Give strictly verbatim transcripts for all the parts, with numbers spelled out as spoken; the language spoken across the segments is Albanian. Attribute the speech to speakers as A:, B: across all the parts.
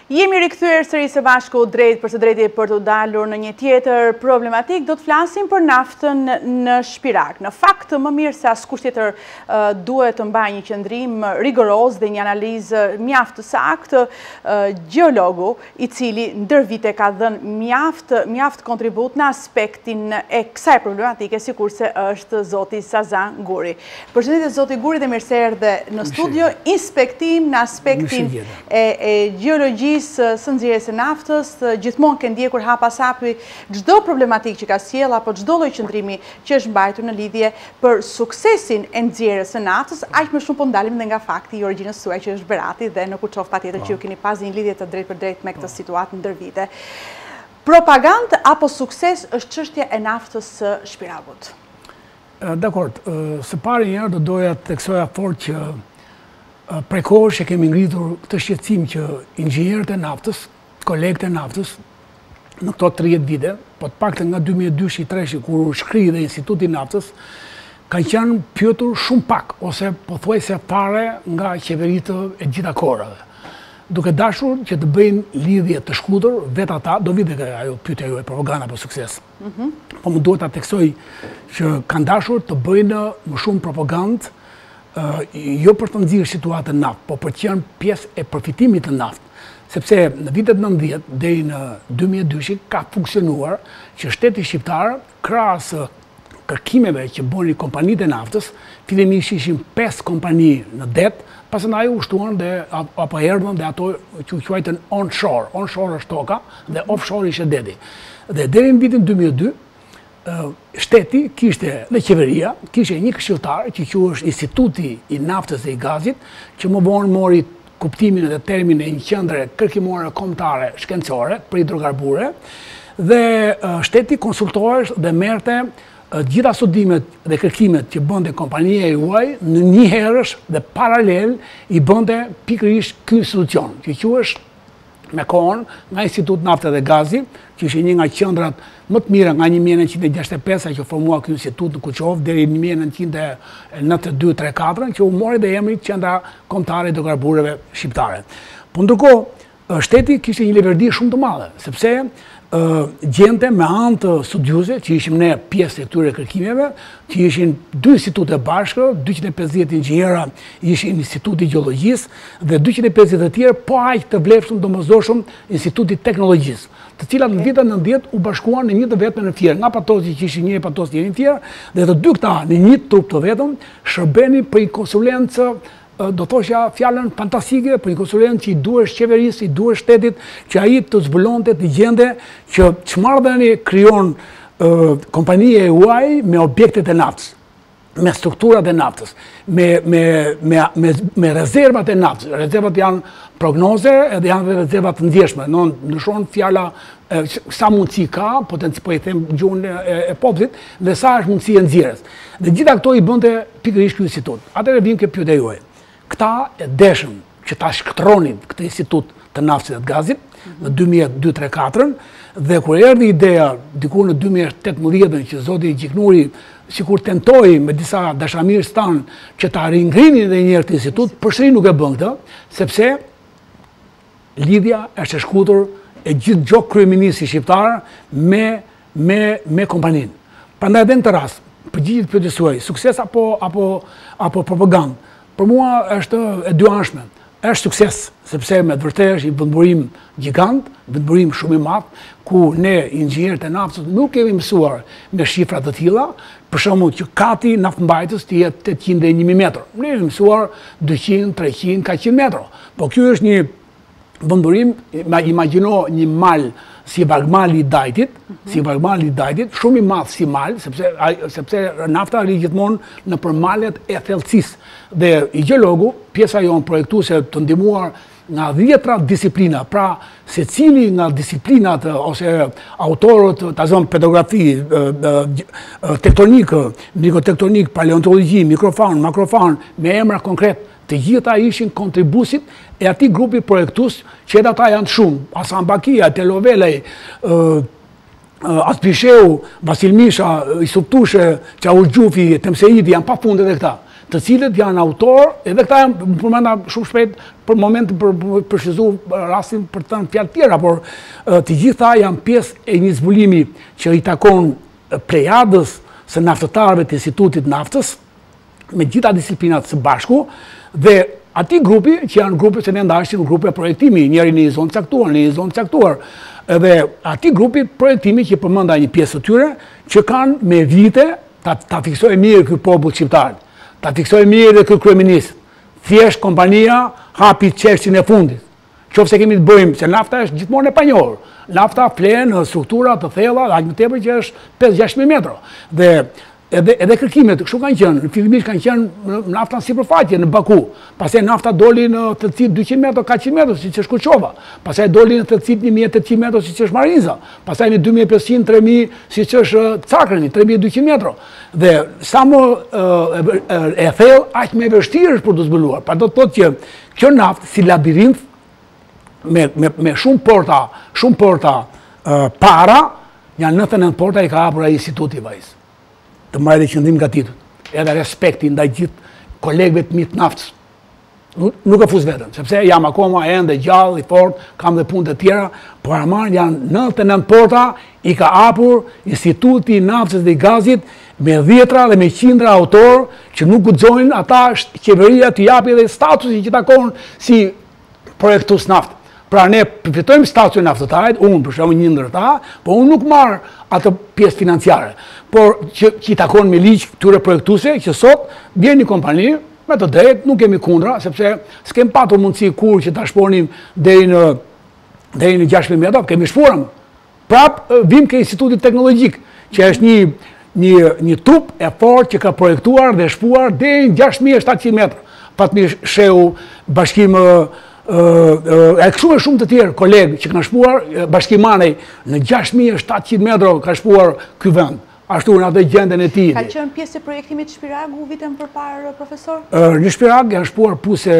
A: Jemi rikthyer sërish së bashku drejt për së drejti për të dalur në një tjetër problematik, do të flasim për naftën në Shpirak. Në fakt, më mirë se askush tjetër uh, duhet të mbajë një qëndrim rigoroz dhe një analizë mjaft të saktë, uh, gjeologu i cili ndër vite ka dhënë mjaft, mjaft kontribut në aspektin e kësaj problematike, sikurse është zoti Sazan Guri. Përshëndetje zoti Guri dhe mirë se erdhe në studio, inspektim në aspektin e, e gjeologjisë së nxjerrjes së naftës, gjithmonë ke ndjekur hapas hapi çdo problematik që ka sjell apo çdo lloj qëndrimi që është mbajtur në lidhje për suksesin e nxjerrjes së naftës, aq më shumë po ndalim dhe nga fakti i origjinës suaj që është Berati dhe në Kuçov patjetër që ju keni pasur një lidhje të drejtë për drejtë me këtë situatë ndër vite. Propagandë apo sukses është çështja e naftës së Shpirakut?
B: Dakord, së pari njerë do doja të theksoja fort që prej kohësh që kemi ngritur këtë shqetësim që inxhinierët e naftës, kolegët e naftës, në këto tridhjetë vite, po të paktën nga dy mijë e dy tre kur u shkri dhe Instituti i Naftës, kanë qenë pyetur shumë pak, ose pothuajse fare nga qeveritë e gjitha kohërave. Duke dashur që të bëjnë lidhje të shkutër, vetë ata, do vite që ajo pyetja juaj propaganda për sukses. Mm-hmm. Po më duhet ta theksoj që kanë dashur të bëjnë më shumë propagandë, Uh, jo për të nxjerrë situatën naft, po për të qenë pjesë e përfitimit të naft. Sepse në vitet nëntëdhjetë deri në dy mijë e dy ka funksionuar që shteti shqiptar, krahas kërkimeve që bënin kompanitë e naftës, fillimisht ishin pesë kompani në det, pastaj u shtuan dhe apo erdhën dhe ato që quajten onshore, onshore është toka dhe offshore ishte deti. Dhe deri në vitin dy mijë e dy shteti kishte dhe qeveria kishte një këshilltar që quhej Instituti i Naftës dhe i Gazit, që më vonë mori kuptimin dhe termin e një qendre kërkimore kombëtare shkencore për hidrokarbure, dhe shteti konsultohesh dhe merrte gjitha studimet dhe kërkimet që bënte kompania e huaj në një herësh dhe paralel i bënte pikërisht ky institucion, që quhej me kohën nga Instituti i Naftës dhe Gazit, që ishte një nga qendrat më të mira nga një mijë e nëntëqind e gjashtëdhjetë e pesë që formua ky institut në Kuçov deri në një mijë e nëntëqind e nëntëdhjetë e dy tre katër, që u mori dhe emri Qendra Kombëtare e Hidrokarbureve Shqiptare. Po ndërkohë, shteti kishte një leverdi shumë të madhe, sepse uh, gjente me anë të studiuese, që ishim ne pjesë e këtyre kërkimeve, që ishin dy institute bashkë, dyqind e pesëdhjetë inxhiniera ishin Instituti i Gjeologjisë dhe dyqind e pesëdhjetë të tjerë po aq të vlefshëm domosdoshëm Instituti i Teknologjisë, të cilat në vitet nëntëdhjetë u bashkuan në një të vetme në Fier, nga patosi që ishin një e patosi tjetër në Fier, dhe të dy këta në një trup të vetëm shërbenin për një konsulencë, do thosha fjalën fantastike, për një konsulencë që i duhesh qeverisë, i duhesh shtetit, që ai të zbulonte, të gjente që çfarëdhënie krijon kompania e huaj me objektet e naftës, me strukturat e naftës, me, me, me, me, me rezervat e naftës. Rezervat janë prognoze edhe janë dhe rezervat të ndjeshme. Në ndryshon fjala e, sa mundësi ka, potenci po i them gjuhën e, e popullit, dhe sa është mundësi e nxjerrjes. Dhe gjitha këto i bënte pikërisht ky institut. Atëherë vim ke pyetja juaj. Këta e deshën që ta shkëtronin këtë institut të naftës dhe të gazit në dy mijë e dy tre katër, dhe kur erdhi ideja diku në dy mijë e tetëmbëdhjetë që zoti Gjiknuri sikur tentoi me disa dashamirë stan që ta ringrinin edhe një herë këtë institut, përsëri nuk e bën këtë, sepse lidhja është e shkutur e gjithë gjok kryeministri shqiptar me me me kompaninë. Prandaj edhe në këtë rast, përgjigjet pyetjes suaj, sukses apo apo apo propagandë, për mua është e dyanshme. Është sukses, sepse me të vërtetë është një vendburim gjigant, vendburim shumë i madh, ku ne inxhinierët e naftës nuk kemi mësuar me shifra të tilla, për shembull që kati naftmbajtës të jetë tetëqind e një mijë metra. Ne kemi mësuar dyqind, treqind, katëqind metra. Po ky është një vendburim, imagjino një mal si vargmali i Dajtit, si vargmali i Dajtit, shumë i madh si mal, sepse sepse nafta rri gjithmonë në përmalet e thellësisë. Dhe i gjeologu, pjesa jonë projektuese të ndihmuar nga dhjetra disiplina, pra secili nga disiplinat ose autorët, ta zon petrografi, tektonik, mikotektonik, paleontologji, mikrofaun, makrofaun, me emra konkret, të gjitha ishin kontribusit e atij grupi projektues që edhe ata janë shumë. Hasan Bakia, Telovelej, Aspisheu, Vasil Misha, Isuptushe, Çavush Gjufi, Temseidi janë pafund edhe këta. të cilët janë autor, edhe këta janë përmenda shumë shpejt për moment për përshëzu rastin për të në fjalë tjera, por të gjitha janë pjesë e një zbulimi që i takon plejadës së naftëtarëve të Institutit Naftës, me gjitha disiplinat së bashku, dhe ati grupi, që janë grupe që ne ndashtin grupe projektimi, njëri në një zonë caktuar, në një zonë caktuar, edhe ati grupi projektimi që përmenda një pjesë të tyre, që kanë me vite ta, ta fiksoj mirë kërë popull shqiptarë, ta fiksoj mirë dhe kërë kryeministë. Thjesht kompania hapi qeshtin e fundit. Qoftë se kemi të bëjmë, se nafta është gjithmonë e panjohur. Nafta flenë në struktura të thella, aq më tepër që është pesë gjashtë mijë metra. Dhe edhe edhe kërkimet kështu kanë qenë, fillimisht kanë qenë nafta në sipërfaqe në Baku. Pastaj nafta doli në thellësi dyqind metra, katëqind metra, siç është Kuçova. Pastaj doli në thellësi një mijë e tetëqind metra, siç është Marinza. Pastaj në dy mijë e pesëqind, tre mijë, siç është Cakrani, tre mijë e dyqind metra. Dhe sa më e thellë, aq më e vështirë është për të zbuluar. Pra do të thotë që kjo naftë si labirint me me me shumë porta, shumë porta para, janë nëntëdhjetë e nëntë porta i ka hapur ai instituti vajzë. Të marrë qëndim nga titut, edhe respekti ndaj gjithë kolegëve të mitë naftës. Nuk e fus vetëm, sepse jam akoma ende gjallë, i fort, kam dhe punë të tjera, por aman janë nëntëdhjetë e nëntë porta, i ka hapur Instituti i Naftës dhe i Gazit, me dhjetra dhe me qindra autor, që nuk guxojnë ata qeveria të japi dhe statusin që takon si projektus naftë. Pra ne përfitojmë statusin naftëtarit, unë për shembull një ndër ta, po unë nuk marr atë pjesë financiare, por që, që i takon me ligj këtyre projektuese që sot vjen një kompani me të drejtë, nuk kemi kundra, sepse s'kem patur mundësi kur që ta shponim deri në deri në gjashtë mijë metra, kemi shpuar. Prap vim ke Instituti Teknologjik, që është një një një trup e fortë që ka projektuar dhe shpuar deri në gjashtë mijë e shtatëqind metra. Patmi sheu bashkim e kështu e shumë të tjerë kolegë që kanë shpuar bashkimanej në gjashtë mijë e shtatëqind metra ka shpuar ky vend. Ashtu në atë gjendën e tij.
A: Ka qenë pjesë e projektimit Shpiragu vitën përpara, profesor?
B: Në Shpirag janë shpuar puse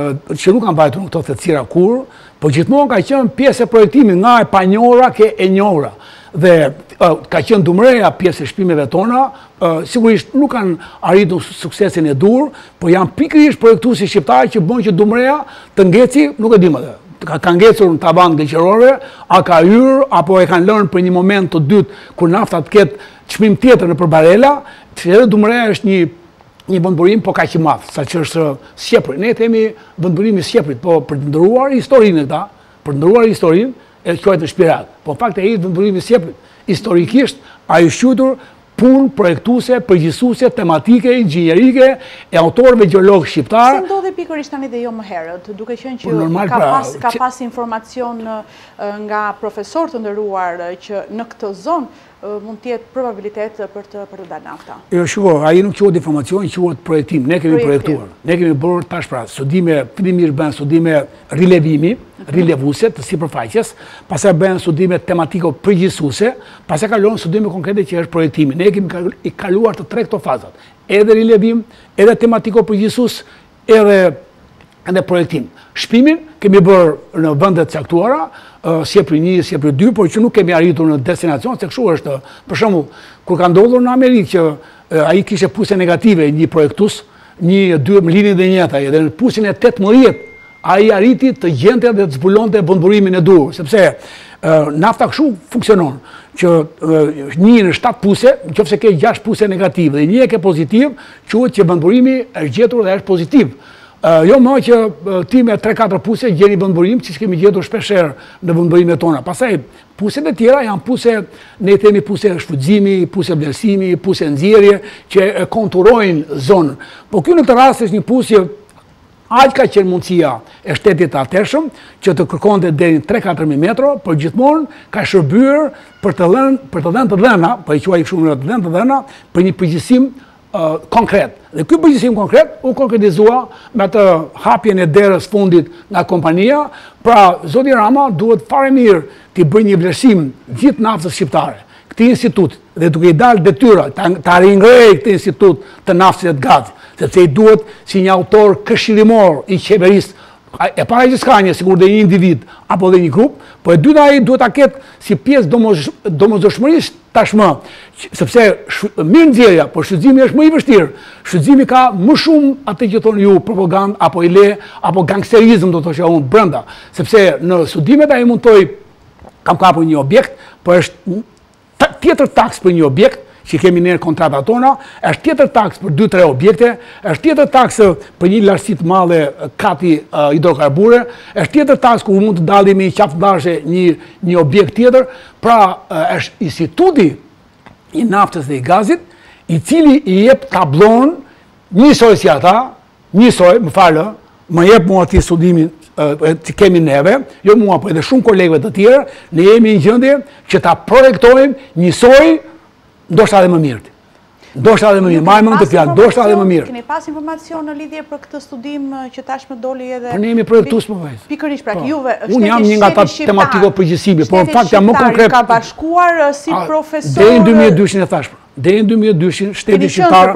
B: që nuk kanë mbajtur në këto thellësira kur, po gjithmonë ka qenë pjesë e projektimit nga e panjohura ke e njohura. Dhe ka qenë Dumreja pjesë e shpimeve tona, sigurisht nuk kanë arritur suksesin e dur, po janë pikërisht projektuesi shqiptarë që bën që Dumreja të ngeci, nuk e di më dhe. Ka, ka ngecur në tavan gleqërore, a ka hyrë, apo e kanë lënë për një moment të dytë kur nafta të ketë çmim tjetër në për barela, që edhe Dumreja është një një vendburim po kaq i madh, saqë është Shqipëri. Ne themi vendburimi i Shqipërit, po për të ndëruar historinë këta, për të ndëruar historinë e quajtur Shpirak. Po fakti ai vendburimi i Shqipërit. Historikisht ai është quajtur punë projektuese, përgjithësuese, tematike, inxhinierike e autorëve gjeologë shqiptar.
A: Si ndodhi pikërisht tani dhe jo më herët, duke qenë që ka pas ka pas informacion nga profesor të nderuar që në këtë zonë mund të jetë probabilitet për të për të dalë nafta.
B: Jo, shiko, ai nuk quhet informacion, quhet projektim. Ne kemi projektuar. Ne kemi bërë tash pra studime, fillimisht bën studime rilevimi, rilevuese të sipërfaqes, pastaj bën studime tematiko përgjithësuese, pastaj kalon studime konkrete që është projektimi. Ne kemi i kaluar të tre këto fazat. Edhe rilevim, edhe tematiko përgjithësues, edhe edhe projektim. Shpimin kemi bërë në vendet caktuara, Shqipëri një, Shqipëri dy, por që nuk kemi arritur në destinacion, se kështu është, për shembull, kur ka ndodhur në Amerikë që ai kishte puse negative një projektus, një dy linjë dhe njëta, edhe në pusin e tetëmbëdhjetë ai arriti të gjente dhe të zbulonte vendburimin e dur, sepse nafta kështu funksionon, që një në shtatë puse, nëse ke gjashtë puse negative dhe një e ke pozitiv, quhet që vendburimi është gjetur dhe është pozitiv. Jo më që ti me tre katër puse gjeni vendburim, që kemi gjetur shpeshherë në vendburimet tona. Pastaj puset e tjera janë puse, ne themi puse shfrytëzimi, puse vlerësimi, puse nxjerrje, që konturojnë zonën. Po ky në këtë rast është një pusë aq ka qenë mundësia e shtetit të atërshëm që të kërkonte deri në tre katër mijë metra, por gjithmonë ka shërbyer për të dhënë për të dhënë të dhëna, po i quaj kështu në të dhënë të dhëna, për një përgjegjësim Uh, konkret. Dhe ky përgjegjësim konkret u konkretizua me atë hapjen e derës fundit nga kompania. Pra, zoti Rama duhet fare mirë të bëjë një vlerësim gjithë naftës shqiptare, këtij institut, dhe duke i dalë detyra ta ringrejë këtë institut të naftës së Gazit, sepse i duhet si një autor këshillimor i qeverisë e para që s'ka një sigur dhe një individ apo dhe një grup, po e dyta ai duhet ta ketë si pjesë domosdoshmërisht tashmë, sepse mirë nxjerrja, por shfrytëzimi është më i vështirë. Shfrytëzimi ka më shumë atë që thonë ju propagandë apo ile apo gangsterizëm do të thoshë unë brenda, sepse në studimet ai mundtoi kam kapur një objekt, po është tjetër taks për një objekt që kemi ne kontratat tona, është tjetër taks për dy tre objekte, është tjetër taks për një lartësi të madhe kati uh, hidrokarbure, është tjetër taks ku mund të dalim i qafëdashe një, një objekt tjetër, pra uh, është instituti i naftës dhe i gazit, i cili i jep tablon njësoj si ata, njësoj, më falë, më jep mua ati studimin që kemi neve, jo mua, po edhe shumë kolegëve të tjerë, ne jemi një gjendje që ta projektojmë njësoj ndoshta edhe më mirë. Ndoshta edhe më mirë, ma e më të fjalë, ndoshta edhe më mirë.
A: Keni pas informacion në lidhje për këtë studim që tashmë doli edhe...
B: Për ne jemi projektues më vajzë.
A: Pikërisht, pra juve,
B: unë jam një nga ta tematiko përgjithësimi, por në fakt jam më konkret...
A: ka bashkuar si profesor...
B: Deri në dy mijë e dyshit e thashë, deri në dy mijë e dyshit shteti shqiptar...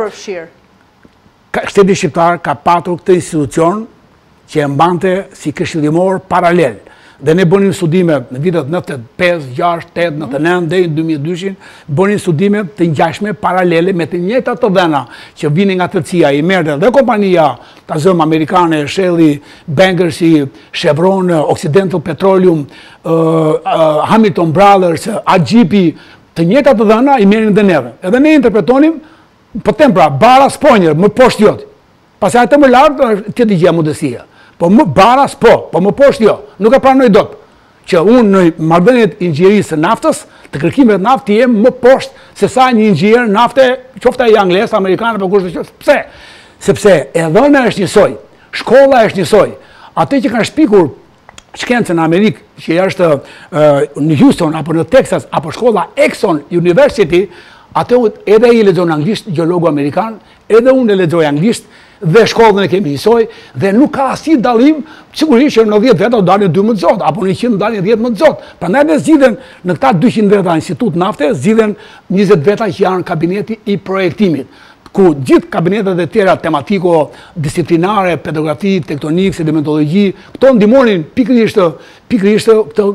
B: Shteti shqiptar ka patur këtë institucion që e mbante si këshillimor paralel. Dhe ne bënim studime në vitet nëntëdhjetë e pesë, gjashtë, tetë, nëntëdhjetë e nëntë, deri në dy mijë e dyshit, bënim studime të ngjashme paralele me të njëjtat të dhëna që vinin nga T C I, i merrte dhe kompania ta zëm amerikane, Shell, Bangersi, Chevron, Occidental Petroleum, uh, uh, Hamilton Brothers, A G P, të njëjtat të dhëna i merrin dhe neve. Edhe ne interpretonim, po them pra, bara sponjër, më poshtë jot. Pastaj atë më lart, ti di gjë modësia. Po më baras po, po më poshtë jo, nuk e pranoj dot. Që unë në marrëdhëniet inxhierisë së naftës, të kërkimeve të naftë jem më poshtë se sa një inxhier nafte, qoftë ai anglez, amerikan apo kushtë qoftë. Pse? Sepse e dhëna është njësoj, shkolla është njësoj. Atë që kanë shpikur shkencën në Amerikë, që është uh, në Houston apo në Texas apo shkolla Exxon University, atë edhe i lexon anglisht gjeologu amerikan, edhe unë e lexoj anglisht, dhe shkollën e kemi njësoj, dhe nuk ka asnjë dallim, sigurisht që në dhjetë veta do dalin dy më të zotë, apo në qind dalin dhjetë më të zotë. Prandaj ne zgjidhen në këta dyqind veta Institut Nafte, zgjidhen njëzet veta që janë kabineti i projektimit, ku gjithë kabinetet e tjera tematiko, disiplinare, pedagogi, tektonik, sedimentologji, këto ndihmonin pikërisht pikërisht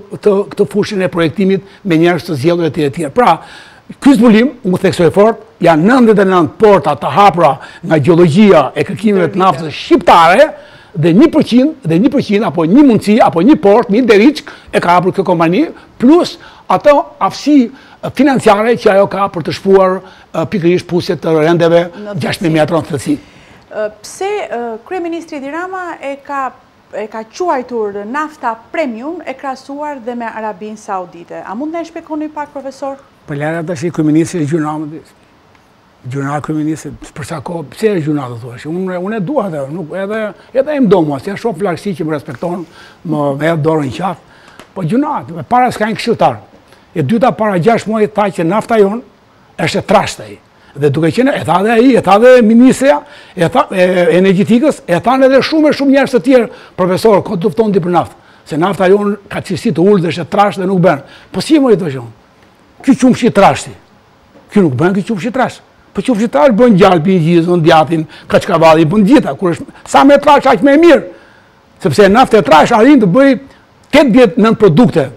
B: këtë fushën e projektimit me njerëz të zgjedhur e tjerë e tjerë. Pra, ky zbulim, u theksoj fort, janë nëntëdhjetë e nëntë porta të hapura nga gjeologjia e kërkimeve të naftës shqiptare, dhe një përqind, dhe një përqind, apo një mundësi, apo një port, një deriçk e ka hapur kjo kompani, plus ato aftësi financiare që ajo ka për të shpuar pikërisht pusjet të rendeve gjashtëqind mijë metra në thellësi.
A: Pse kryeministri Edi Rama e ka e ka quajtur nafta premium e krahasuar dhe me Arabinë Saudite? A mund të na shpjegoni pak, profesor?
B: Për lera tash i kryeministri e gjurnamit. Gjurnal kryeministri, për sa kohë, pse e gjurnal të thuash? Unë unë e dua atë, nuk edhe edhe e mdo mua, si ja shoh flakësi që më respekton, më hedh dorën qafë. Po gjurnal, para s'ka një këshilltar. E dyta para gjashtë muaj tha që nafta jon është e trashtë ai. Dhe duke qenë, e tha dhe ai, e tha dhe ministrja, e tha e energjetikës, e thanë edhe shumë e shumë njerëz të tjerë, profesor, ko të fton ti për naftë. Se nafta jon ka cilësi të ulët dhe është e trashtë dhe nuk bën. Po si më i thosh unë? Ky qumshi trashti. Ky nuk bën, ky qumshi trash. Po qumshi trash bën gjalpi, gjizën, djatin, kaçkavalli, bën gjitha, kur është sa më trash aq më e mirë. Sepse nafta e trash arrin të bëj tetëdhjetë nën produkte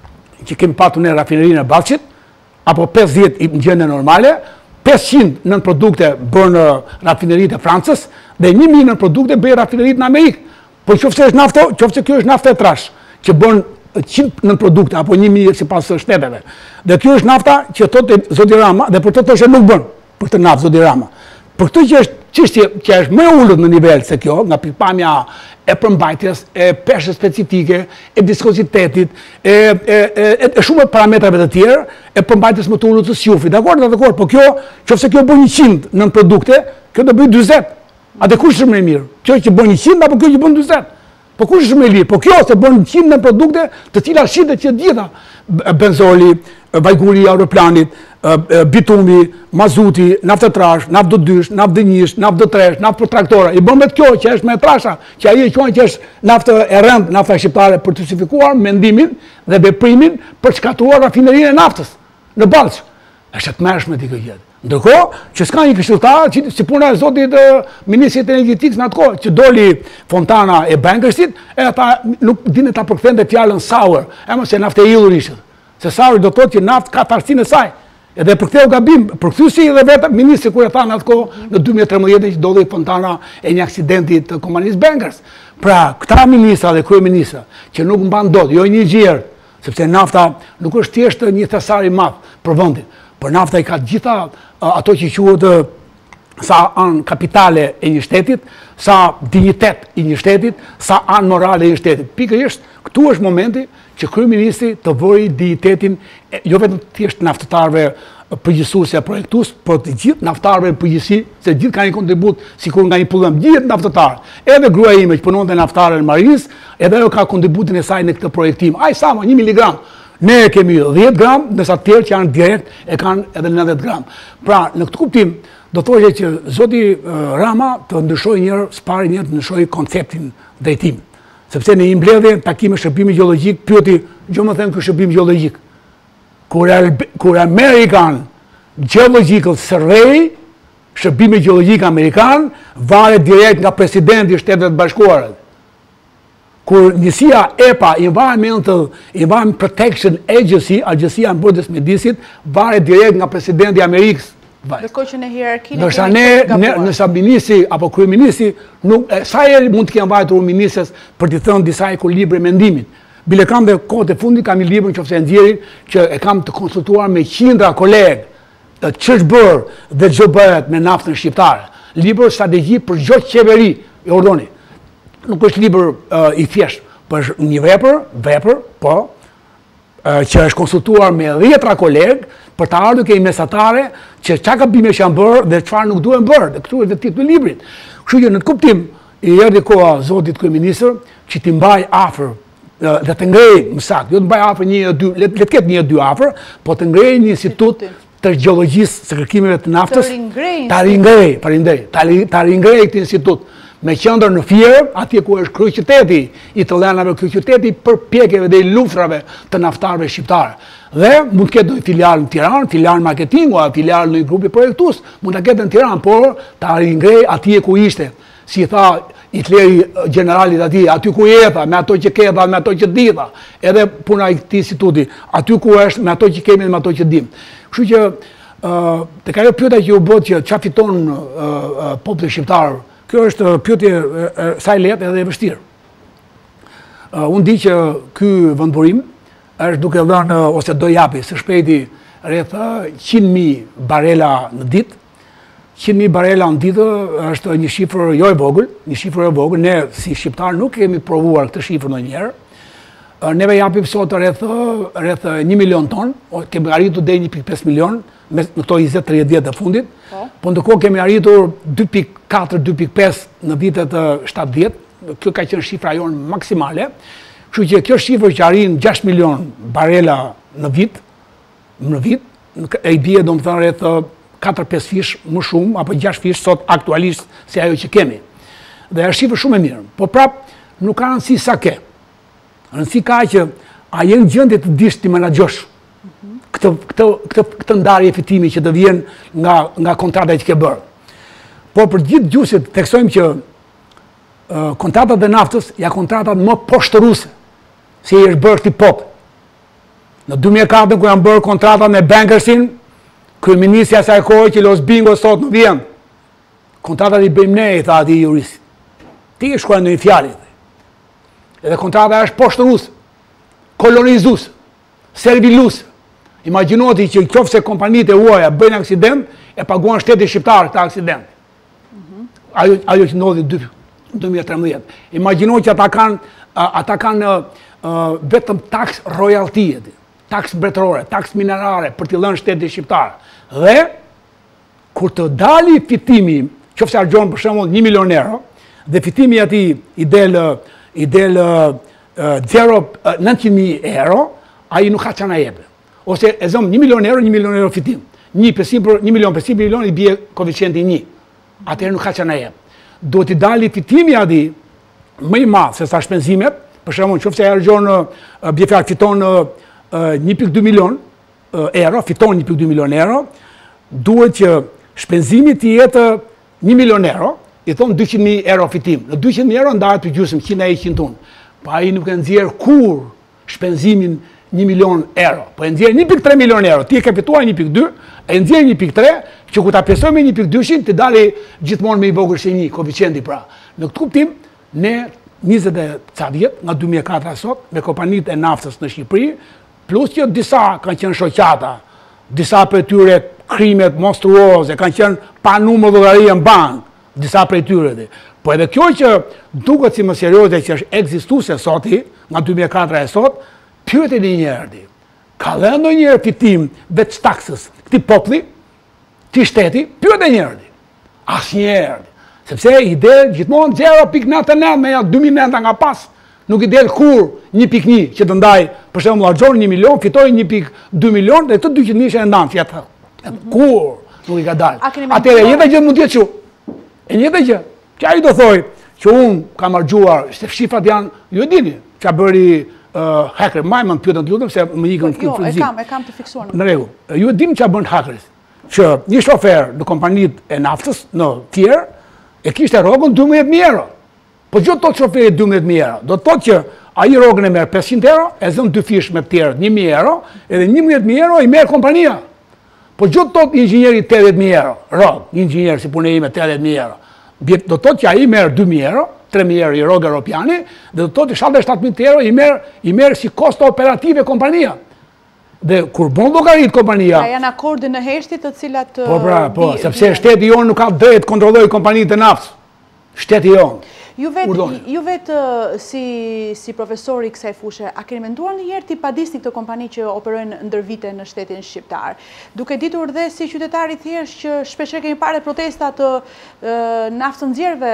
B: që kemi patur në rafinerinë e Ballçit, apo pesëdhjetë në gjendje normale, pesëqind nën produkte bën në rafineritë e Francës dhe një mijë nën produkte bën rafineritë në Amerikë. Po qoftë është nafto, qoftë kjo është nafta e trash, që bën qind nën produkte apo një mijë sipas shteteve. Dhe kjo është nafta që thotë zoti Rama dhe për të thoshë nuk bën për të naftë zoti Rama. Për këtë që është çështje që është më e ulët në nivel se kjo, nga pikpamja e përmbajtjes, e peshës specifike, e viskozitetit, e, e, e, e shumë parametrave të tjerë, e përmbajtjes më të ulët të sjufit. Dakor, dakor, po kjo, qofse kjo bën njëqind nën produkte, kjo do bëj dyzet. A dhe kush është më i mirë? Kjo që bën njëqind apo kjo që bën dyzet? Po kush është më i lirë? Po kjo se bën njëqind nën produkte, të cilat shitet që gjitha, benzoli, vajgulli i aeroplanit, bitumi, mazuti, naftë trash, naftë dysh, naftë dënjish, naftë tresh, naftë për traktora. I bën me kjo që është me trasha, që ai e quajnë që është naftë e rënd, nafta shqiptare për të justifikuar mendimin dhe veprimin për shkatruar rafinerinë e naftës në Ballç. Është të mërshme ti kjo gjë. Ndërkohë që s'ka një këshilltar që si puna e zotit ministrit energetik në atë kohë, që doli Fontana e Bankersit, e ata nuk dinë ta përkthente fjalën sour, e mos e naftë e illur ishte. Se sour do të thotë që naftë ka tarsinë e saj. Edhe përktheu gabim, përkthyesi edhe vetë ministri kur e tha në atë kohë në dy mijë e tretëmbëdhjetë që doli Fontana e një aksidenti të kompanisë Bankers. Pra, këta ministra dhe kryeministra që nuk mban dot, jo një gjerë, sepse nafta nuk është thjesht një thesar i madh për vendin. Por nafta i ka gjitha ato që quhet sa anë kapitale e një shtetit, sa dignitet i një shtetit, sa anë morale e një shtetit. Pikërisht, këtu është momenti që kryeministri të vëri dignitetin, jo vetëm thjesht naftëtarëve përgjithësuesja projektues, por të gjithë naftarëve përgjithësi, se gjithë kanë një kontribut sikur nga një pullam, gjithë naftatarë. Edhe gruaja ime që punonte naftare në Marinis, edhe ajo ka kontributin e saj në këtë projektim. Ai sa më një miligram. Ne kemi dhjetë gram, ndërsa të tjerë që janë direkt e kanë edhe nëntëdhjetë gram. Pra, në këtë kuptim, do thoshte që zoti Rama të ndryshojë një herë, s'pari një herë të ndryshojë konceptin drejtim. Sepse në një mbledhje takime shërbimi gjeologjik, pyeti, jo më them ky shërbim gjeologjik. Kur kur American Geological Survey, shërbimi gjeologjik amerikan, varet direkt nga presidenti i Shteteve të Bashkuara. Kur njësia E P A, Environmental Environment Protection Agency, Agjencia e Mbrojtjes së Mjedisit, varet direkt nga presidenti i Amerikës.
A: Ndërkohë që në hierarkinë
B: Nërsa ne, nësa ministri apo kryeministri, nuk sa herë mund të kenë vajtur ministres për të thënë disa ekuilibre mendimin. Bile kam dhe kohët e fundit kam një libër nëse e nxjerrin që e kam të konsultuar me qindra kolegë ç'është bërë dhe ç'do bëhet me naftën shqiptare. Libër strategji për çdo qeveri, e ordoni. Nuk është libër uh, i thjesht, por është një vepër, vepër, po, uh, që është konsultuar me dhjetra kolegë për të ardhur ke një mesatare që çka gabime që janë bërë dhe çfarë nuk duhen bërë. Dhe këtu është titulli i librit. Kështu që në të kuptim i erdhi koha zotit kryeministër që t'i mbaj afër uh, dhe të ngrej më saktë, jo të mbaj afër një dy, le të ketë një dy afër, po të ngrej një institut të gjeologjisë së kërkimeve të naftës, ta ringrej, ta ringrej këtë institut. Me qendër në Fier, atje ku është kryeqyteti i të lënave, kryeqyteti përpjekjeve dhe i luftrave të naftarëve shqiptarë. Dhe mund të ketë një filial në Tiranë, filial marketingu, filial në një grupi projektues, mund të ketë në Tiranë, por ta ringrej atje ku ishte. Si tha Hitleri generalit atij, aty ku jetha, me ato që ketha, me ato që ditha, edhe puna i këtij instituti, aty ku është, me ato që kemi dhe me ato që dim. Kështu që uh, tek ajo pyetja që u bë që çfarë fiton uh, uh, populli shqiptar. Kjo është pyetje sa e lehtë edhe e vështirë. Uh, unë di që ky vendburim është duke dhënë ose do japi së shpejti rreth qind mijë barela në ditë. qind mijë barela në ditë është një shifër jo e vogël, një shifër e vogël. Ne si shqiptar nuk kemi provuar këtë shifër ndonjëherë. Uh, neve japim sot rreth rreth një milion ton, kemi arritur deri një pikë pesë milion me në këto njëzet tridhjetë vjet të fundit. Po ndërkohë kemi arritur dy pikë katër dy pikë pesë në vitet shtatëdhjetë. Kjo ka qenë shifra jonë maksimale. Kështu që kjo shifër që arrin gjashtë milion barela në vit, në vit, e i bie domethënë rreth katër pesë fish më shumë apo gjashtë fish sot aktualisht se ajo që kemi. Dhe është shifër shumë e mirë. Po prap nuk ka rëndësi sa ke. Rëndësi ka që a je në gjendje të dish ti menaxhosh këtë këtë këtë këtë ndarje fitimi që të vjen nga nga kontrata që ke bërë. Por për gjithë gjusit theksojmë që uh, kontratat e naftës janë kontratat më poshtëruese se i është bërë këtij pop. Në dy mijë e katër kur janë bërë kontratat me Bankersin, kryeministri asaj kohe që los bingo sot në vend. Kontratat i bëjmë ne, i tha atij jurist. Ti e shkruaj në një fjalë. Edhe kontrata është poshtëruese, kolonizuese, serviluese. Imagjinoti që nëse kompanitë e huaja bëjnë aksident, e paguan shteti shqiptar këtë aksident. Ajo, ajo që ndodhi në dy mijë e tretëmbëdhjetë. Imagjinoj që ata kanë, ata kanë uh, vetëm taks royalty, taks mbretërore, taks minerare për t'i lënë shtetit shqiptar. Dhe kur të dali fitimi, qofse argjon për shembull një milion euro, dhe fitimi atij i del i del nëntëqind mijë euro, ai nuk ka çana jepë. Ose e zëm një milion euro, një milion euro fitim. Një pesim për një milion, pesim për milion i bie koeficienti një. Atëherë nuk ka çana jep. Duhet t'i dali fitimi atij më i madh se sa shpenzimet, për shembull, nëse ai argjon bjefar fiton një pikë dy milion euro, fiton një pikë dy milion euro, duhet që shpenzimi të jetë një milion euro, i thonë dyqind mijë euro fitim. Në dyqind mijë euro ndahet për gjysmë, qind e qind tonë. Pa ai nuk e nxjerr kur shpenzimin një milion euro. Po e nxjerr një pikë tre milion euro. Ti e ke fituar një pikë dy, e nxjerr një pikë tre, që ku ta pjesoj me një pikë dy-shin, të dali gjithmonë me i vogël se një koeficienti pra. Në këtë kuptim, ne njëzet e ca vjet, nga dy mijë e katër sot, me kompanitë e naftës në Shqipëri, plus që disa kanë qenë shoqata, disa për tyre krimet monstruoze, kanë qenë pa numër llogarie në bankë, disa prej tyre. Po edhe kjo që duket si më serioze që është ekzistuese soti, nga dy mijë e katër e sot, pyeteni një herë. Ka dhënë ndonjëherë fitim veç taksës këtij populli, këtij shteti? Pyeteni një herë. Asnjëherë. Sepse i del gjithmonë zero pikë nëntëdhjetë e nëntë me ja dy mijë nëntë nga pas. Nuk i del kur një pikë një që të ndaj, për shembull, harxhon një milion, fitoi një pikë dy milion dhe të dyqind mijë e ndan fjetë. Kur nuk i ka dalë. Atëherë jeta gjë mund të jetë kështu. E njëjta gjë. Që ai do thoj që unë kam harxuar, se shifrat janë, ju e dini, ç'a bëri uh, hacker, më më pyetën të lutem se më ikën
A: këtu fizik. Jo, e kam, e kam të fiksuar.
B: Në rregull. Ju e dini ç'a bën hackerit? Që një shofer në kompanitë e naftës, në tjerë, e kishte rrogën dymbëdhjetë mijë euro. Po gjithë tot shoferi dymbëdhjetë mijë euro. Do të thotë që ai rrogën e merr pesëqind euro, e zën dy fish me të tjerët një mijë euro, edhe njëmbëdhjetë mijë euro i merr kompania. Po gjithë tot inxhinieri tetëdhjetë mijë euro. Rrogë, një inxhinier si punë ime tetëdhjetë mijë euro. Do të thotë që ai merr dy mijë euro, tre mijë euro i rrogë europiani, dhe do të thotë shtatëdhjetë shtatë mijë euro i merr i merr si kosto operative kompania. Dhe kur bën llogarit kompania.
A: Ka janë akorde në heshtje të cilat
B: Po pra, po, sepse shteti jonë nuk ka drejt të kontrollojë kompanitë e naftës. Shteti jonë.
A: Ju vetë ju vet, si, si profesor i kësaj fushë, a keni menduar ndonjëherë ti padisni këtë kompani që operojnë ndër vite në shtetin shqiptar? Duke ditur dhe si qytetari thjesht që shpesh kemi parë protesta të naftonxjerrëve,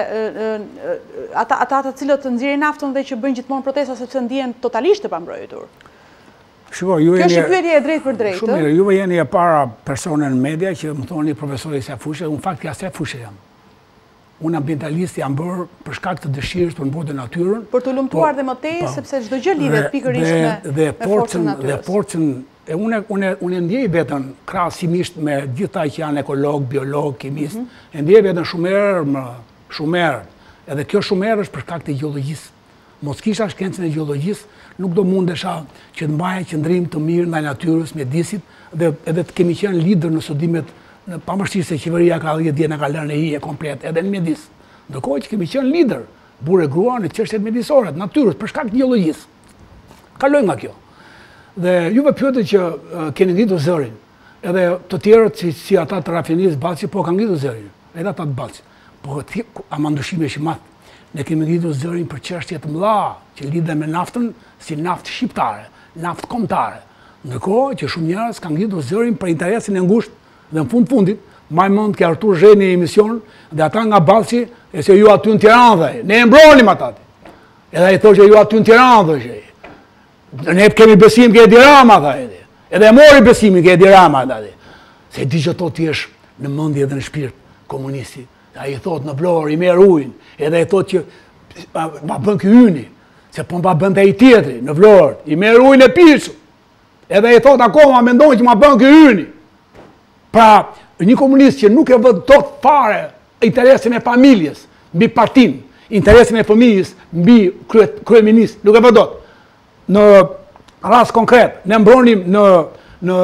A: ata ata të cilët nxjerrin naftën dhe që bëjnë gjithmonë protesta sepse ndihen totalisht të pambrojtur.
B: Shiko, ju
A: Kjo është pyetje e drejtë për drejtë.
B: Shumë mirë, juve jeni e para persone në media që më thoni profesori i kësaj fushë, unë fakt asaj fushë jam. Unë ambientalist jam bërë për shkak të dëshirës për mbrojtje natyrën.
A: Për të lumtuar dhe më tej, sepse çdo gjë lidhet pikërisht me forcën natyrës.
B: Dhe forcën, e unë unë unë ndjej veten krahasimisht me gjithë ata që janë ekolog, biolog, kimist, e ndjej veten shumë herë, më shumë herë. Edhe kjo shumë herë është për shkak të gjeologjisë. Mos kisha shkencën e gjeologjisë, nuk do mundesha që të mbaja qëndrim të mirë ndaj natyrës, mjedisit dhe edhe të kemi qenë lider në studimet në pavarësisht se qeveria ka dhjetë vjet na ka lënë hije komplet edhe në mjedis. Ndërkohë që kemi qenë lider, burrë grua në çështjet mjedisore të natyrës për shkak të gjeologjisë. Kaloj nga kjo. Dhe juve pyetë që uh, keni ngritur zërin. Edhe të tjerët si, si ata të rafinisë Ballçi po kanë ngritur zërin. Edhe ata të Ballçit. Po ama ndryshimi është i madh. Ne kemi ngritur zërin për çështje të mëdha që lidhen me naftën si naftë shqiptare, naftë kombëtare. Ndërkohë që shumë njerëz kanë ngritur zërin për interesin e ngushtë. Dhe në fund fundit, maj mund ke Artur Zheni në emision, dhe ata nga Ballçi, e se ju aty në Tiranë dhe, ne e mbronim ata. Edhe i thoshte ju aty në Tiranë dhe, ne kemi besim ke Edi Rama, dhe, edhe e mori besimin ke Edi Rama, dhe, se di që to ti është në mendje dhe në shpirt komunisti. A i thot në Vlorë, i merr ujin, edhe i thot që ma bën ky yni, se po ma bën dhe i tjetri në Vlorë, i merr ujin e pisu. Edhe i thot akoma mendon që ma bën ky yni. Pra, një komunist që nuk e vë dot fare interesin e familjes mbi partin, interesin e fëmijës mbi kryeminist, nuk e vë dot. Në rast konkret, ne mbronim në në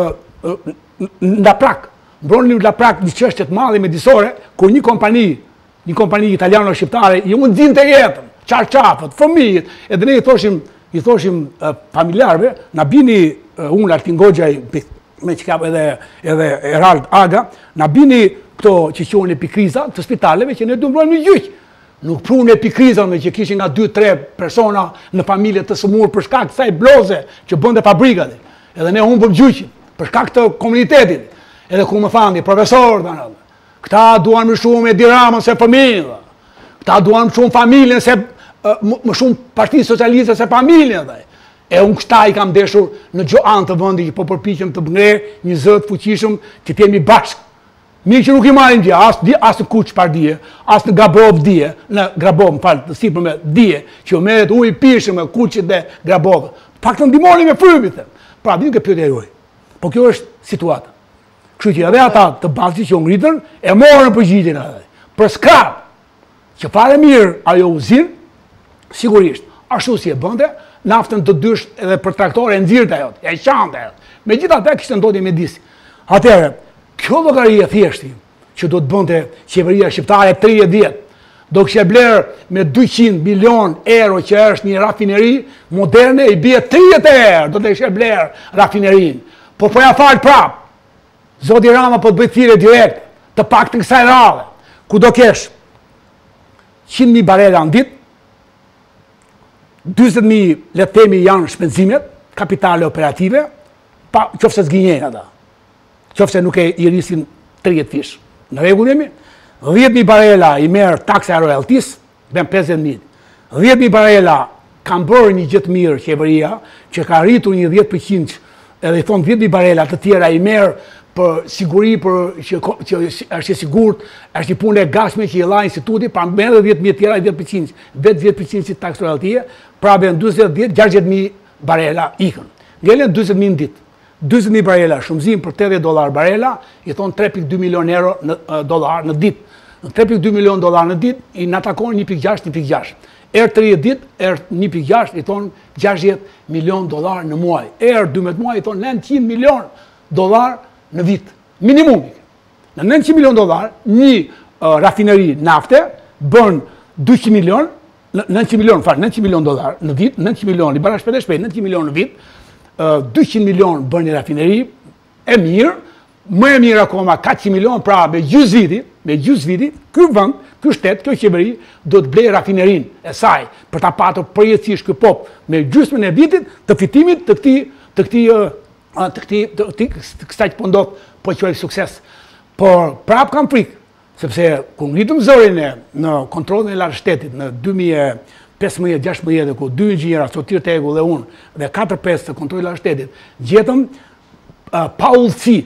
B: në Laprak, mbronim në Laprak një çështje të madhe mjedisore, ku një kompani, një kompani italiane shqiptare i mundinte jetën, çarçafët, fëmijët, edhe ne i thoshim, i thoshim uh, familjarëve, na bini uh, unë Artin Goxhaj me që ka edhe, edhe Erald Aga, na bini këto që quhen epikriza të spitaleve që ne du mbrojmë një gjyq. Nuk prunë epikriza me që kishin nga dy tre persona në familje të sëmurë për shkak të saj bloze që bënde fabrikat. Edhe ne humbëm gjyqin për shkak të komunitetit. Edhe ku më thani, profesor, këta duan më shumë Edi Ramën se fëmijën. Këta duan më shumë familjen se më shumë Parti Socialiste se familjen. E unë këta i kam deshur në gjo anë të vëndi që po përpiqem të bëngre një zët fuqishëm që t'jemi bashkë. Mirë që nuk i marim dje, asë as në Kuq par dje, asë në Grabov dje, në Grabov, më falë, të sipër me dje, që o meret uj pishëm me Kuqit dhe Grabov. Pak të ndimoni me frymit. Pra, dhjë ke pjote e juaj. Po kjo është situata. Kështu që edhe ata të bashkë që u ngritën, e morën përgjigjen edhe. Për skrap, që fare mirë ajo uzinë, sigurisht, ashtu si e bënte, naftën të dysh edhe për traktore e nxirrte ajo, e qante ajo. Megjithatë kishte ndodhur me disi. Atëherë, kjo llogari e thjeshtë që do të bënte qeveria shqiptare tridhjetë vjet, do kishte bler me dyqind milion euro që është një rafineri moderne, i bie tridhjetë euro, do të kishte bler rafinerin. Po po ja fal prap. Zoti Rama po të bëj thirrje direkt, të paktën kësaj radhe, ku do kesh qind mijë barela në ditë, dyzet mijë le të themi janë shpenzimet, kapitale operative, pa qofse zgjinjejnë ata. Qofse nuk e i rrisin tridhjetë fish. Në rregull jemi? dhjetë mijë barela i merr taksa e royalties, bën pesëdhjetë mijë. dhjetë mijë barela kanë bërë një gjë të mirë qeveria, që ka rritur një dhjetë përqind, edhe i thon dhjetë mijë barela të tjera i merr për siguri, për që, që është i sigurt, është një punë e gatshme që i dha instituti, pra merr dhjetë mijë tjera dhjetë përqind, vetë dhjetë përqind si taksë royaltie, pra bën dyzet dhjetë gjashtëdhjetë mijë barela ikën. Ngelen dyzet mijë në ditë. dyzet mijë barela shumëzim për tetëdhjetë dollar barela, i thon tre pikë dy milion euro në uh, dollar në ditë. Në tre pikë dy milion dollar në ditë i na takon një pikë gjashtë, një pikë gjashtë. Er tridhjetë ditë, er një pikë gjashtë i thon gjashtëdhjetë milion dollar në muaj. Er dymbëdhjetë muaj i thon nëntëqind milion dollar në vit. Minimumi. Në nëntëqind milion dollar, një uh, rafineri nafte bën dyqind milion, nëntëqind milion, fal, nëntëqind milion dollar në vit, nëntëqind milion, i bara shpejt e shpejt, nëntëqind milion në vit. dyqind milion bën një rafineri, e mirë, më e mirë akoma katëqind milion, pra me gjysmë viti, me gjysmë viti, ky vend, ky shtet, kjo qeveri do të blejë rafinerin e saj për ta patur përjetësisht ky pop me gjysmën e vitit të fitimit të këtij të këtij të këtij të këtij kësaj që po ndodh po quaj sukses. Por prap kam frikë, sepse kur ngritëm zërin e në kontrollin e lartë shtetit në dy mijë e pesëmbëdhjetë gjashtëmbëdhjetë ku dy inxhiniera, Sotir Tegu dhe unë dhe katër pesë të kontrollit lartë shtetit, gjetëm uh, pa udhësi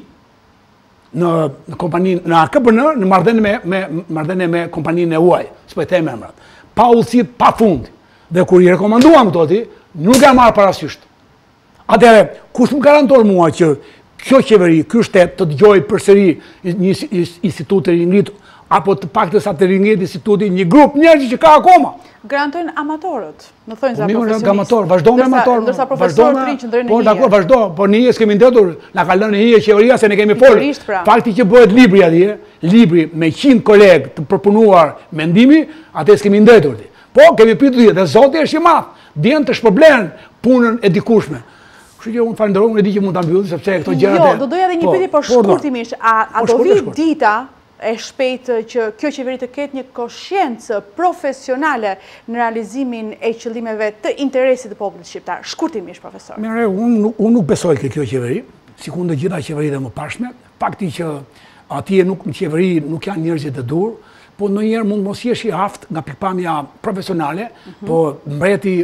B: në në kompaninë në A K B N në marrëdhënie me me marrëdhënie me kompaninë e huaj, s'po i them emrat. Pa udhësi pafund. Dhe kur i rekomanduam këto ti, nuk e marr parasysh. Atëherë, kush më garanton mua që kjo qeveri, ky shtet të dëgjojë përsëri një institut të ringrit apo të paktën sa të ringrit instituti një grup njerëz që ka akoma?
A: Garantojnë amatorët, në thonjë za
B: profesionistë. Amator, vazhdo me amator.
A: Ndërsa profesorët rinë që ndrojnë në hije.
B: Po, dakor, vazhdo, po ne s'kemi ndetur, na ka lënë hije qeveria se ne kemi folur. Fakti që bëhet libri atje, libri me qind kolegë të përpunuar mendimi, atë s'kemi ndetur ti. Po, kemi pritur dhe Zoti është i madh, diën të shpërblen punën e dikushme. Kështu që unë falenderoj, unë e di që mund ta mbylli sepse këto gjëra.
A: Jo, do doja edhe një pyetje por shkurtimisht, a a do vi dita e shpejtë që kjo qeveri të ketë një koshiencë profesionale në realizimin e qëllimeve të interesit të popullit shqiptar. Shkurtimisht, profesor.
B: Mirë, unë un nuk besoj ke kjo qeveri, sikund të gjitha qeveritë më pashme. Fakti që atje nuk në qeveri nuk janë njerëzit të dur, po ndonjëherë mund mos jesh i aft nga pikpamja profesionale, mm -hmm. po mbreti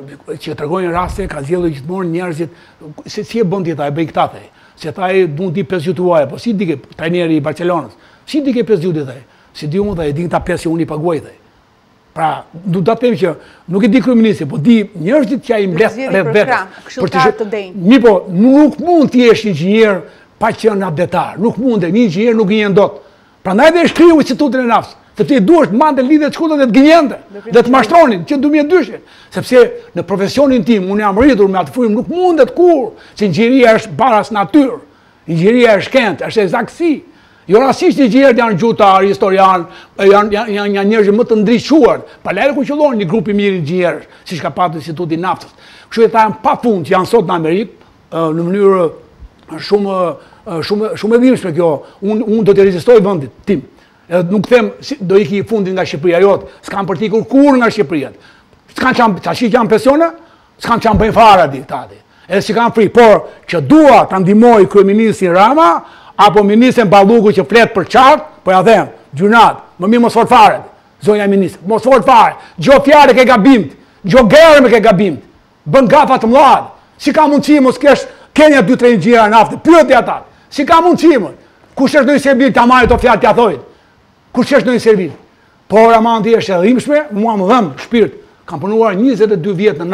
B: që tregojnë raste ka zgjedhur gjithmonë njerëzit se si e bën ti ta e bëj këtë thej. Se ta e mund di pesë jutuaj, po si di trajneri i Barcelonës. Si di ke pesë jutë thej? Si di unë dhe e di ta pesë që unë i paguaj thej. Pra, do ta them që nuk e di kryeministri, po di njerëzit që ai mbledh rreth vetes.
A: Për të denj.
B: Mi po, nuk mund të jesh inxhinier pa qenë abdetar. Nuk mund, një inxhinier nuk gjen dot. Prandaj dhe shkriu Institutin e Naftës, sepse ti duhesh të mande lidhje të shkurtër dhe të gënjente, dhe të mashtronin që në dy mijë e dy, sepse në profesionin tim unë jam rritur me atë frymë, nuk mundet kur, se inxhinieria është baras natyrë. Inxhinieria është shkencë, është eksaktësi. Jo rastisht inxhinierët janë gjutar, historian, janë janë janë, janë njerëz më të ndriçuar. Pa lejë ku qëllon një grup i mirë inxhinierësh, siç ka patur Instituti i Naftës. Kështu që janë pafund që janë sot në Amerikë në mënyrë shumë shumë shumë e dhimbshme kjo. Unë unë do të rezistoj vendit tim. Edhe nuk them si, do iki fundin nga Shqipëria jot, s'kam për t'ikur kur nga Shqipëria. S'kan çam, tash që janë pensione, s'kan çam bëjnë fara diktati. Edhe si kanë frikë, por që dua ta ndihmoj kryeministin Rama apo ministrin Balluku që flet për qartë, po ja them, gjunat, më mirë mos fort fare. Zonja ministër, mos fort fare. Gjo fjalë ke gabimt, gjo gerë me ke gabimt. Bën gafa të mëdha. Si ka mundësi mos kesh Kenya dy tre inxhiniera nafte, pyeti ata. Si ka mundësi më? Kush është në servil ta marrë to fjalë t'ia thojë? Kush është në servil? Por Amandi është e dhimbshme, mua më dhëm shpirt. Kam punuar njëzet e dy vjet në naftë.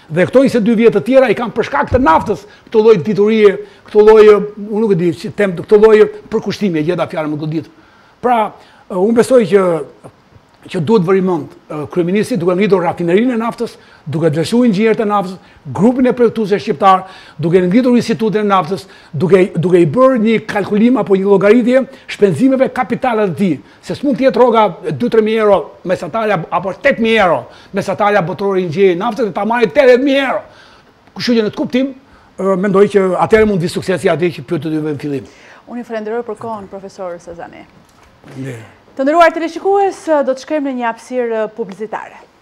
B: Dhe këto njëzet e dy vjetë të tjera i kanë për shkak të naftës këto lloj diturie, këto lloj, unë nuk e di, si them, këto lloj përkushtimi, e gjeta fjalën më godit. Pra, unë besoj që që duhet vërimend kryeministri duke ngritur rafinerinë e naftës, duke dreshuar inxhinierët e naftës, grupin e projektuesve shqiptar, duke ngritur institutin e naftës, duke duke i bërë një kalkulim apo një llogaritje shpenzimeve kapitale të tij, se s'mund të jetë rroga dy tre mijë euro mesatarja apo tetë mijë euro mesatarja botërore e inxhinierit naftës dhe ta marrë tetëdhjetë mijë euro. Kështu që në të kuptim mendoj që atëherë mund të vi suksesi atë që pyetët juve në fillim.
A: Unë i falenderoj për kohën, profesor Sazani. Të nderuar teleshikues, do të shkojmë në një hapësirë publicitare.